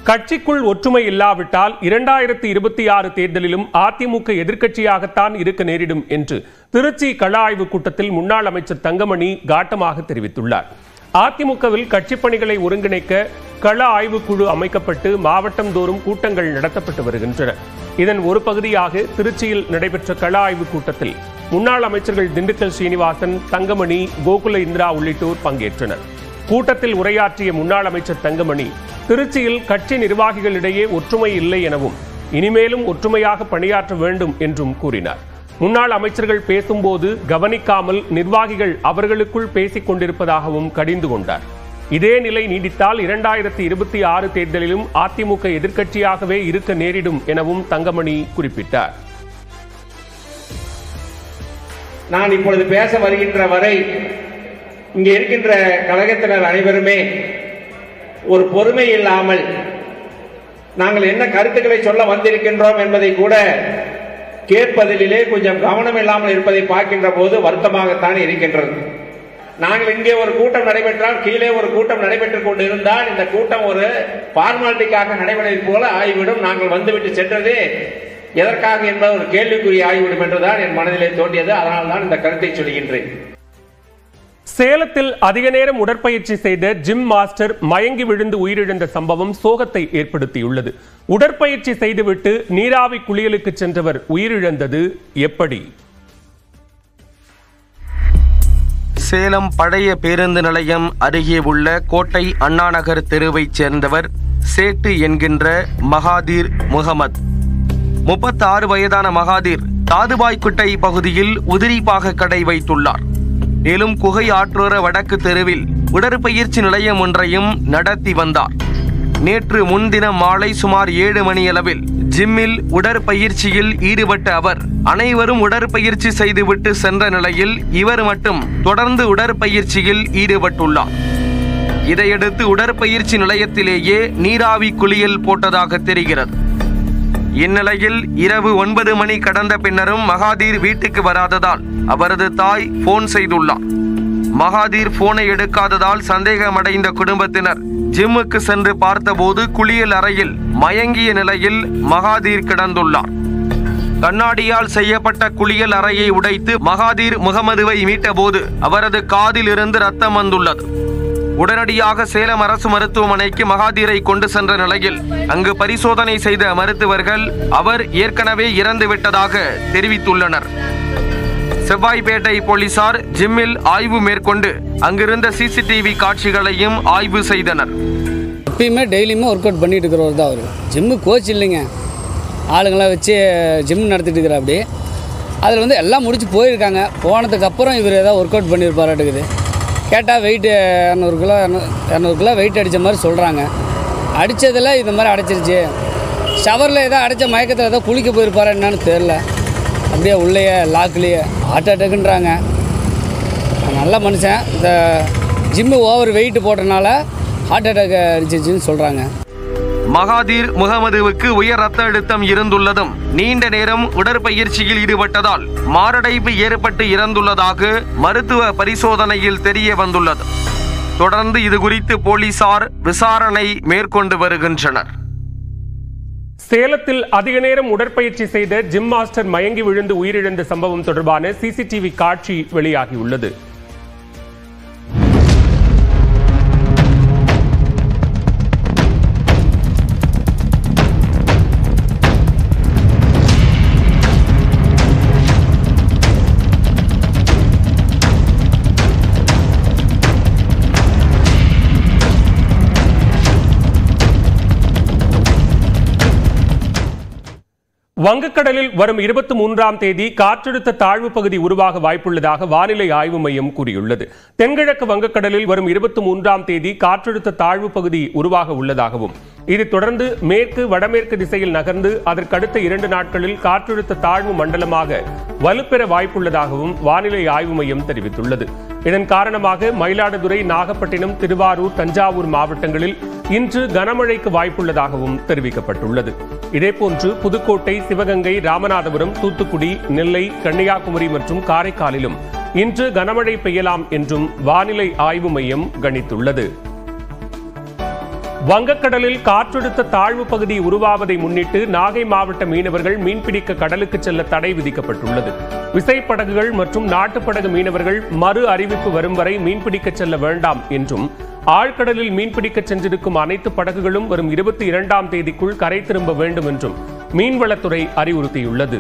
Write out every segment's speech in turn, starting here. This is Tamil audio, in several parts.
கட்சிக்குள் ஒற்றுமை இல்லாவிட்டால் 2026 தேர்தலிலும் அதிமுக எதிர்க்கட்சியாகத்தான் இருக்க நேரிடும் என்று திருச்சி கள ஆய்வு கூட்டத்தில் முன்னாள் அமைச்சர் தங்கமணி காட்டமாக தெரிவித்துள்ளார். அதிமுகவில் கட்சிப் பணிகளை ஒருங்கிணைக்க கள ஆய்வுக்குழு அமைக்கப்பட்டு மாவட்டம் தோறும் கூட்டங்கள் நடத்தப்பட்டு வருகின்றன. இதன் ஒரு பகுதியாக திருச்சியில் நடைபெற்ற கள ஆய்வு கூட்டத்தில் முன்னாள் அமைச்சர்கள் திண்டுக்கல் சீனிவாசன், தங்கமணி, கோகுல இந்திரா உள்ளிட்டோர் பங்கேற்றனர். கூட்டத்தில் உரையாற்றிய முன்னாள் அமைச்சர் தங்கமணி, திருச்சியில் கட்சி நிர்வாகிகளிடையே ஒற்றுமை இல்லை எனவும் இனிமேலும் ஒற்றுமையாக பணியாற்ற வேண்டும் என்றும் கூறினார். முன்னாள் அமைச்சர்கள் பேசும்போது கவனிக்காமல் நிர்வாகிகள் அவர்களுக்குள் பேசிக் கொண்டிருப்பதாகவும் கடிந்து கொண்டார். இதே நிலை நீடித்தால் 2026 தேர்தலிலும் அதிமுக எதிர்க்கட்சியாகவே இருக்க நேரிடும் எனவும் தங்கமணி குறிப்பிட்டார். நான் இப்பொழுது பேச வருகின்ற வரை இங்கே இருக்கின்ற கழகத்தினர் அனைவருமே ஒரு பொறுமை இல்லாமல் நாங்கள் என்ன கருத்துக்களை சொல்ல வந்திருக்கின்றோம் என்பதை கூட கேட்பதிலே கொஞ்சம் கவனம் இல்லாமல் இருப்பதை பார்க்கின்ற போது வருத்தமாகத்தான் இருக்கின்றது. நாங்கள் இங்கே ஒரு கூட்டம் நடைபெற்றால் கீழே ஒரு கூட்டம் நடைபெற்றுக் கொண்டு இருந்தால் இந்த கூட்டம் ஒரு பார்மாலிட்டிக்காக நடைபெறுவது போல ஆகிவிடும். நாங்கள் வந்துவிட்டு சென்றதே எதற்காக என்பது ஒரு கேள்விக்குரிய ஆகிவிடும் என்றுதான் என் மனதிலே தோன்றியது. அதனால்தான் இந்த கருத்தை சொல்கின்றேன். சேலத்தில் அதிக நேரம் உடற்பயிற்சி செய்த ஜிம் மாஸ்டர் மயங்கி விழுந்து உயிரிழந்த சம்பவம் சோகத்தை ஏற்படுத்தியுள்ளது. உடற்பயிற்சி செய்துவிட்டு நீராவி குளியலுக்கு சென்றவர் உயிரிழந்தது எப்படி? சேலம் பழைய பேருந்து நிலையம் அருகே உள்ள கோட்டை அண்ணாநகர் தெருவைச் சேர்ந்தவர் சேட்டு என்கின்ற மகாதீர் முகமது. 36 வயதான மகாதீர் தாதுபாய்குட்டை பகுதியில் உதிரிபாக கடை வைத்துள்ளார். மேலும் குகை ஆற்றோர வடக்கு தெருவில் உடற்பயிற்சி நிலையம் ஒன்றையும் நடத்தி வந்தார். நேற்று முன்தினம் மாலை சுமார் 7 மணியளவில் ஜிம்மில் உடற்பயிற்சியில் ஈடுபட்ட அவர் அனைவரும் உடற்பயிற்சி செய்துவிட்டு சென்ற நிலையில் இவர் மட்டும் தொடர்ந்து உடற்பயிற்சியில் ஈடுபட்டுள்ளார். இதையடுத்து உடற்பயிற்சி நிலையத்திலேயே நீராவி குளியல் போட்டதாக தெரிகிறது. இந்நிலையில் இரவு 9 மணி கடந்த பின்னரும் மகாதீர் வீட்டுக்கு வராததால் அவரது தாய் போன் செய்துள்ளார். மகாதீர் போனை எடுக்காததால் சந்தேகமடைந்த குடும்பத்தினர் ஜிம்முக்கு சென்று பார்த்தபோது குளியல் அறையில் மயங்கிய நிலையில் மகாதீர் கிடந்துள்ளார். கண்ணாடியால் செய்யப்பட்ட குளியல் அறையை உடைத்து மகாதீர் முகமதுவை மீட்டபோது அவரது காதில் இருந்து ரத்தம் வந்துள்ளது. உடனடியாக சேலம் அரசு மருத்துவமனைக்கு மகாதீரை கொண்டு சென்ற நிலையில் அங்கு பரிசோதனை செய்த மருத்துவர்கள் அவர் ஏற்கனவே இறந்துவிட்டதாக தெரிவித்துள்ளனர். செவ்வாய்பேட்டை போலீசார் ஜிம்மில் ஆய்வு மேற்கொண்டு அங்கிருந்த சிசிடிவி காட்சிகளையும் ஆய்வு செய்தனர். எப்பயுமே டெய்லியுமே ஒர்க் அவுட் பண்ணிட்டு இருக்கிறவர் தான் அவர். ஜிம்மு கோச் இல்லைங்க, ஆளுங்களாம் வச்சு ஜிம் நடத்திட்டு இருக்கிற. அப்படி அதில் எல்லாம் முடிச்சு போயிருக்காங்க. போனதுக்கப்புறம் இவர் ஏதாவது ஒர்க் அவுட் பண்ணியிருப்பாராட்டுக்குது. கேட்டால் வெயிட்டு 200 கிலோ வெயிட் அடித்த மாதிரி சொல்கிறாங்க. அடித்ததில் இந்த மாதிரி அடைச்சிருச்சு. ஷவரில் ஏதோ அடைச்ச மயக்கத்தில் ஏதோ குளிக்க போயிருப்பாரா என்னன்னு தெரில. அப்படியே உள்ளேயே லாக்லேயே ஹார்ட் அட்டாக்குன்றாங்க. நல்ல மனுஷன். இந்த ஜிம்மு ஓவர் வெயிட் போட்டனால ஹார்ட் அட்டாக் அடிச்சிருச்சுன்னு சொல்கிறாங்க. மகாதீர் முகமதுவுக்கு உயர் ரத்த அழுத்தம் இருந்துள்ளதும் நீண்ட நேரம் உடற்பயிற்சியில் ஈடுபட்டதால் மாரடைப்பு ஏற்பட்டு இறந்துள்ளதாக மருத்துவ பரிசோதனையில் தெரிய வந்துள்ளது. தொடர்ந்து இது குறித்து போலீசார் விசாரணை மேற்கொண்டு வருகின்றனர். சேலத்தில் அதிக நேரம் உடற்பயிற்சி செய்த ஜிம் மாஸ்டர் மயங்கி விழுந்து உயிரிழந்த சம்பவம் தொடர்பான சிசிடிவி காட்சி வெளியாகியுள்ளது. வங்கக்கடலில் வரும் 23ஆம் தேதி காற்றழுத்த தாழ்வு பகுதி உருவாக வாய்ப்புள்ளதாக வானிலை ஆய்வு மையம் கூறியுள்ளது. தென்கிழக்கு வங்கக்கடலில் வரும் 23ஆம் தேதி காற்றழுத்த தாழ்வு பகுதி உருவாக உள்ளதாகவும் இது தொடர்ந்து மேற்கு வடமேற்கு திசையில் நகர்ந்து அதற்கடுத்த 2 நாட்களில் காற்றழுத்த தாழ்வு மண்டலமாக வலுப்பெற வாய்ப்புள்ளதாகவும் வானிலை ஆய்வு மையம் தெரிவித்துள்ளது. இதன் காரணமாக மயிலாடுதுறை, நாகப்பட்டினம், திருவாரூர், தஞ்சாவூர் மாவட்டங்களில் இன்று கனமழைக்கு வாய்ப்புள்ளதாகவும் தெரிவிக்கப்பட்டுள்ளது. இதேபோன்று புதுக்கோட்டை, சிவகங்கை, ராமநாதபுரம், தூத்துக்குடி, நெல்லை, கன்னியாகுமரி மற்றும் காரைக்காலிலும் இன்று கனமழை பெய்யலாம் என்றும் வானிலை ஆய்வு மையம் கணித்துள்ளது. வங்கக்கடலில் காற்றழுத்த தாழ்வு பகுதி உருவாவதை முன்னிட்டு நாகை மாவட்ட மீனவர்கள் மீன்பிடிக்க கடலுக்கு செல்ல தடை விதிக்கப்பட்டுள்ளது. விசைப்படகுகள் மற்றும் நாட்டுப்படகு மீனவர்கள் மறு அறிவிப்பு வரும் வரை மீன்பிடிக்க செல்ல வேண்டாம் என்றும், ஆழ்கடலில் மீன்பிடிக்க சென்றிருக்கும் அனைத்து படகுகளும் வரும் 22ஆம் தேதிக்குள் கரை திரும்ப வேண்டும் என்றும் மீன்வளத்துறை அறிவுறுத்தியுள்ளது.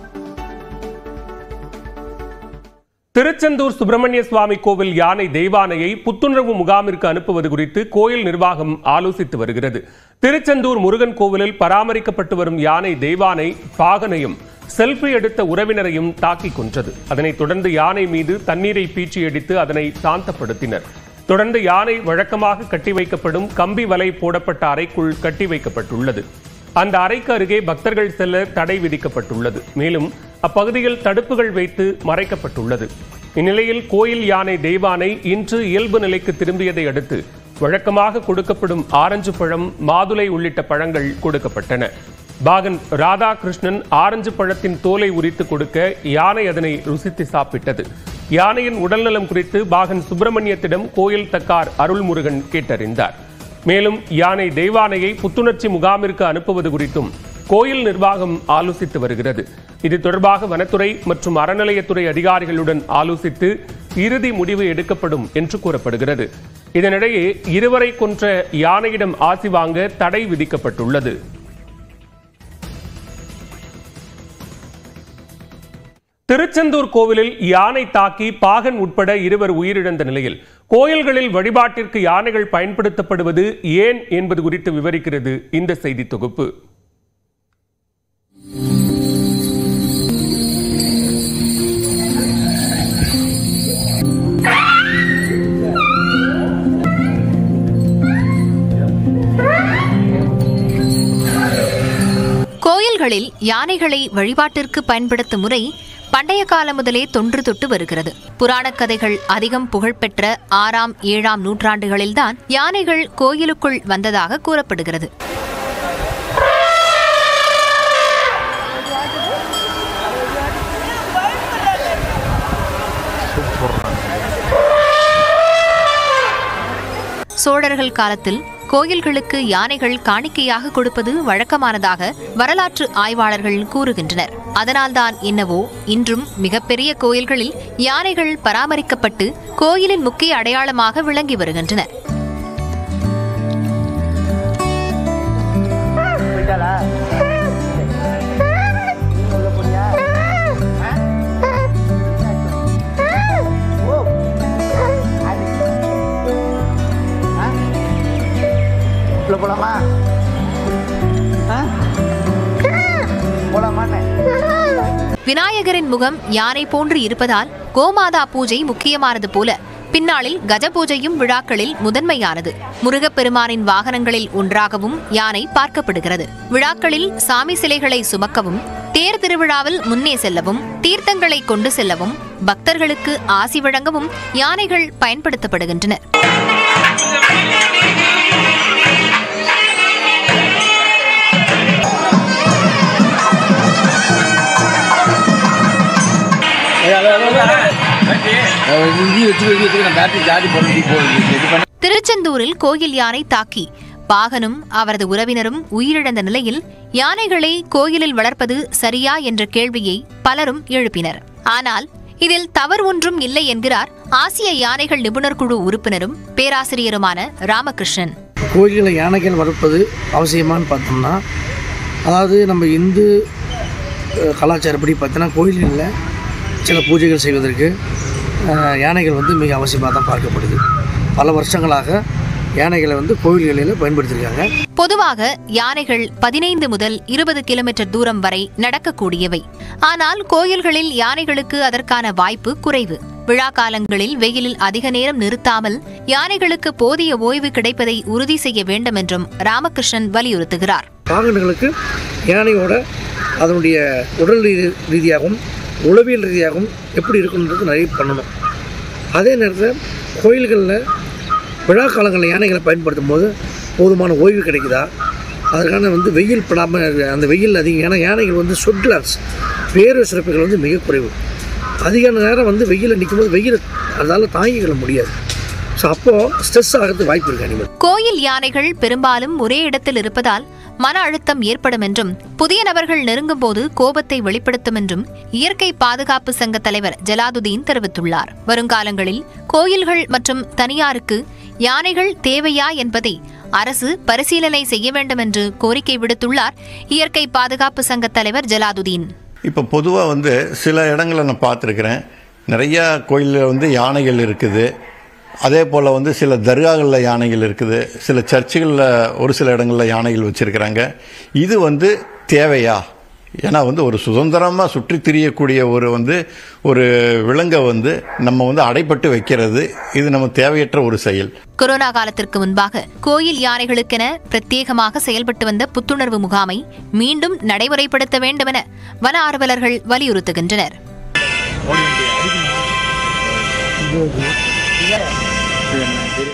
திருச்செந்தூர் சுப்பிரமணிய சுவாமி கோவில் யானை தெய்வானையை புத்துணர்வு முகாமிற்கு அனுப்புவது குறித்து கோயில் நிர்வாகம் ஆலோசித்து வருகிறது. திருச்செந்தூர் முருகன் கோவிலில் பராமரிக்கப்பட்டு வரும் யானை தெய்வானை பாகனையும் செல்ஃபி எடுத்த உறவினரையும் தாக்கி கொன்றது. அதனைத் தொடர்ந்து யானை மீது தண்ணீரை பீச்சி அடித்து அதனை சாந்தப்படுத்தினர். தொடர்ந்து யானை வழக்கமாக கட்டி வைக்கப்படும் கம்பி வலை போடப்பட்ட அறைக்குள் கட்டி வைக்கப்பட்டுள்ளது. அந்த அறைக்கு அருகே பக்தர்கள் செல்ல தடை விதிக்கப்பட்டுள்ளது. மேலும் அப்பகுதியில் தடுப்புகள் வைத்து மறைக்கப்பட்டுள்ளது. இந்நிலையில் கோயில் யானை தெய்வானை இன்று இயல்பு நிலைக்கு திரும்பியதை அடுத்து வழக்கமாக கொடுக்கப்படும் ஆரஞ்சு பழம், மாதுளை உள்ளிட்ட பழங்கள் கொடுக்கப்பட்டன. பாகன் ராதாகிருஷ்ணன் ஆரஞ்சு பழத்தின் தோலை உரித்து கொடுக்க யானை அதனை ருசித்து சாப்பிட்டது. யானையின் உடல்நலம் குறித்து பாகன் சுப்பிரமணியத்திடம் கோயில் தக்கார் அருள்முருகன் கேட்டறிந்தார். மேலும் யானை தெய்வானையை புத்துணர்ச்சி முகாமிற்கு அனுப்புவது குறித்தும் கோயில் நிர்வாகம் ஆலோசித்து வருகிறது. இது தொடர்பாக வனத்துறை மற்றும் அறநிலையத்துறை அதிகாரிகளுடன் ஆலோசித்து இறுதி முடிவு எடுக்கப்படும் என்று கூறப்படுகிறது. இதனிடையே இருவரை கொன்ற யானையிடம் ஆசி வாங்க தடை விதிக்கப்பட்டுள்ளது. திருச்செந்தூர் கோவிலில் யானை தாக்கி பாகன் உட்பட இருவர் உயிரிழந்த நிலையில் கோயில்களில் வழிபாட்டிற்கு யானைகள் பயன்படுத்தப்படுவது ஏன் என்பது குறித்து விவரிக்கிறது இந்த செய்தி தொகுப்பு. கோயில்களில் யானைகளை வழிபாட்டிற்கு பயன்படுத்தும் முறை பண்டைய காலம் முதலே தொன்று தொட்டு வருகிறது. புராணக் கதைகள் அதிகம் புகழ்பெற்ற 6ஆம் 7ஆம் நூற்றாண்டுகளில்தான் யானைகள் கோயிலுக்குள் வந்ததாக கூறப்படுகிறது. சோழர்கள் காலத்தில் கோயில்களுக்கு யானைகள் காணிக்கையாக கொடுப்பது வழக்கமானதாக வரலாற்று ஆய்வாளர்கள் கூறுகின்றனர். அதனால்தான் என்னவோ இன்றும் மிகப்பெரிய கோயில்களில் யானைகள் பராமரிக்கப்பட்டு கோயிலின் முக்கிய அடையாளமாக விளங்கி வருகின்றன. விநாயகரின் முகம் யானை போன்று இருப்பதால் கோமாதா பூஜை முக்கியமானது போல பின்னாளில் கஜ பூஜையும் விழாக்களில் முதன்மையானது. முருகப்பெருமானின் வாகனங்களில் ஒன்றாகவும் யானை பார்க்கப்படுகிறது. விழாக்களில் சாமி சிலைகளை சுமக்கவும், தேர் திருவிழாவில் முன்னே செல்லவும், தீர்த்தங்களை கொண்டு செல்லவும், பக்தர்களுக்கு ஆசி வழங்கவும் யானைகள் பயன்படுத்தப்படுகின்றன. திருச்செந்தூரில் கோயில் யானை தாக்கி பாகனும் அவரது உறவினரும் உயிரிழந்த நிலையில் யானைகளை கோயிலில் வளர்ப்பது சரியா என்ற கேள்வியை பலரும் எழுப்பினர். ஆனால் இதில் தவறு ஒன்றும் இல்லை என்கிறார் ஆசிய யானைகள் நிபுணர் குழு உறுப்பினரும் பேராசிரியருமான ராமகிருஷ்ணன். கோயில்களை யானைகள் வளர்ப்பது அவசியமானு பார்த்தோம்னா, அதாவது நம்ம இந்து கலாச்சாரப்படி பார்த்தோன்னா கோயில்களில் சில பூஜைகள் செய்வதற்கு யானைகள் மிக அவசியமாக தான் பார்க்கப்படுது. பல வருஷங்களாக யானைகளை கோயில்களில் பயன்படுத்தியிருக்காங்க. பொதுவாக யானைகள் 15 முதல் 20 கிலோமீட்டர் தூரம் வரை நடக்கக்கூடியவை. ஆனால் கோயில்களில் யானைகளுக்கு அதற்கான வாய்ப்பு குறைவு. விழா காலங்களில் வெயிலில் அதிக நேரம் நிறுத்தாமல் யானைகளுக்கு போதிய ஓய்வு கிடைப்பதை உறுதி செய்ய வேண்டும் என்றும் ராமகிருஷ்ணன் வலியுறுத்துகிறார். வாகனங்களுக்கு யானையோட அதனுடைய உடல் ரீதியாகவும் உளவியல் ரீதியாகவும் எப்படி இருக்குன்றது நிறைய பண்ணணும். அதே நேரத்தில் கோயில்களில் விழா காலங்களில் யானைகளை பயன்படுத்தும் போது போதுமான ஓய்வு கிடைக்குதா, அதற்கான வெயில் படாமல் அந்த வெயில் அதிகம். ஏன்னா யானைகள் சொட்லான்ஸ் வேறு சிறப்புகள் மிக குறைவு. அதிக நேரம் வெயிலில் நிற்கும்போது வெயில் அதனால் தாங்கிக்கொள்ள முடியாது. ஸோ அப்போது ஸ்ட்ரெஸ் ஆகிறதுக்கு வாய்ப்பு இருக்குது அனிமல். கோயில் யானைகள் பெரும்பாலும் ஒரே இடத்தில் இருப்பதால் மன அழுத்தம் ஏற்படும் என்றும் புதிய நபர்கள் நெருங்கும் போது கோபத்தை வெளிப்படுத்தும் என்றும் இயற்கை பாதுகாப்பு சங்க தலைவர் ஜலாலுதீன் தெரிவித்துள்ளார். வருங்காலங்களில் கோயில்கள் மற்றும் தனியாருக்கு யானைகள் தேவையா என்பதை அரசு பரிசீலனை செய்ய வேண்டும் என்று கோரிக்கை விடுத்துள்ளார் இயற்கை பாதுகாப்பு சங்க தலைவர் ஜலாலுதீன். இப்போ பொதுவாக சில இடங்களை நான் பார்த்துருக்கிறேன். நிறையா கோயிலில் யானைகள் இருக்குது. அதே போல் சில தர்காகளில் யானைகள் இருக்குது. சில சர்ச்சுகளில் ஒரு சில இடங்களில் யானைகள் வச்சுருக்கிறாங்க. இது தேவையா? ஏன்னா ஒரு சுதந்திரமாக சுற்றி திரியக்கூடிய ஒரு விலங்கை நம்ம அடைப்பட்டு வைக்கிறது இது நம்ம தேவையற்ற ஒரு செயல். கொரோனா காலத்திற்கு முன்பாக கோயில் யானைகளுக்கென பிரத்யேகமாக செயல்பட்டு வந்த புத்துணர்வு முகாமை மீண்டும் நடைமுறைப்படுத்த வேண்டும் என வன ஆர்வலர்கள் வலியுறுத்துகின்றனர்.